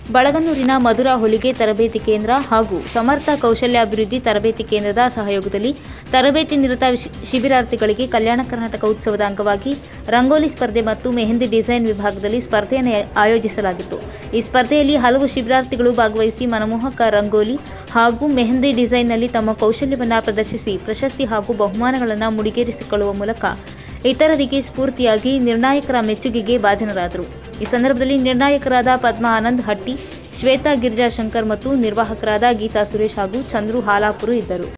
ಬಳಗನ್ನೂರಿನ ಮಧುರಾ ಹೊಲಿಗೆ ತರಬೇತಿ ಕೇಂದ್ರ ಹಾಗೂ ಸಮರ್ಥ ಕೌಶಲ್ಯಾಭಿವೃದ್ಧಿ ತರಬೇತಿ ಕೇಂದ್ರದ ಸಹಯೋಗದಲ್ಲಿ ತರಬೇತಿ ನಿರತ ಶಿಬಿರಾರ್ಥಿಗಳಿಗೆ ಕಲ್ಯಾಣ ಕರ್ನಾಟಕ ಉತ್ಸವದ ಅಂಗವಾಗಿ ರಂಗೋಲಿ ಸ್ಪರ್ಧೆ ಮತ್ತು ಮೆಹಂದಿ ಡಿಸೈನ್ ವಿಭಾಗದಲ್ಲಿ ಸ್ಪರ್ಧೆಯನ್ನು ಆಯೋಜಿಸಲಾಗಿತ್ತು। ಈ ಸ್ಪರ್ಧೆಯಲ್ಲಿ ಹಲವು ಶಿಬಿರಾರ್ಥಿಗಳು ಭಾಗವಹಿಸಿ ಮನಮೋಹಕ ರಂಗೋಲಿ ಹಾಗೂ ಮೆಹಂದಿ ಡಿಸೈನ್ನಲ್ಲಿ ತಮ್ಮ ಕೌಶಲ್ಯವನ್ನು ಪ್ರದರ್ಶಿಸಿ ಪ್ರಶಸ್ತಿ ಹಾಗೂ ಬಹುಮಾನಗಳನ್ನು ಮುಡಿಗೇರಿಸಿಕೊಳ್ಳುವ ಮೂಲಕ ಇತರರಿಗೆ ಸ್ಫೂರ್ತಿಯಾಗಿ ನಿರ್ಣಾಯಕರ ಮೆಚ್ಚುಗೆಗೆ ಭಾಜನರಾದರು। ಈ ಸಂದರ್ಭದಲ್ಲಿ ನಿರ್ಣಾಯಕರಾದ ಪದ್ಮಾ ಆನಂದ್ ಹಟ್ಟಿ, ಶ್ವೇತಾ ಗಿರಿಜಾ ಶಂಕರ್ ಮತ್ತು ನಿರ್ವಾಹಕರಾದ ಗೀತಾ ಸುರೇಶ್ ಹಾಗೂ ಚಂದ್ರು ಹಾಲಾಪುರ ಇದ್ದರು।